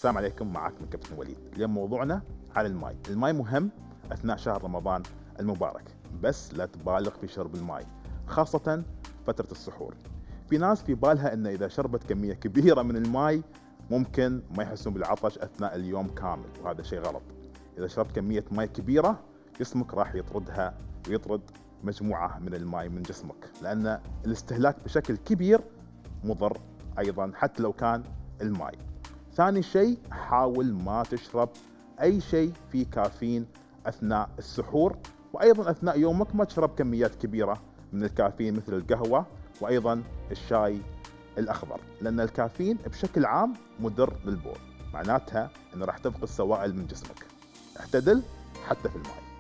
السلام عليكم، معكم كابتن وليد. اليوم موضوعنا على الماء. الماء مهم أثناء شهر رمضان المبارك، بس لا تبالغ في شرب الماء، خاصة فترة السحور. في ناس في بالها أن إذا شربت كمية كبيرة من الماء ممكن ما يحسون بالعطش أثناء اليوم كامل، وهذا شيء غلط. إذا شربت كمية ماء كبيرة جسمك راح يطردها ويطرد مجموعة من الماء من جسمك، لأن الاستهلاك بشكل كبير مضر أيضا حتى لو كان الماء. ثاني شيء، حاول ما تشرب أي شيء فيه كافيين أثناء السحور، وأيضا أثناء يومك ما تشرب كميات كبيرة من الكافيين مثل القهوة وأيضا الشاي الأخضر، لأن الكافيين بشكل عام مضر للبول، معناتها أنه راح تفقد سوائل من جسمك. اعتدل حتى في الماء.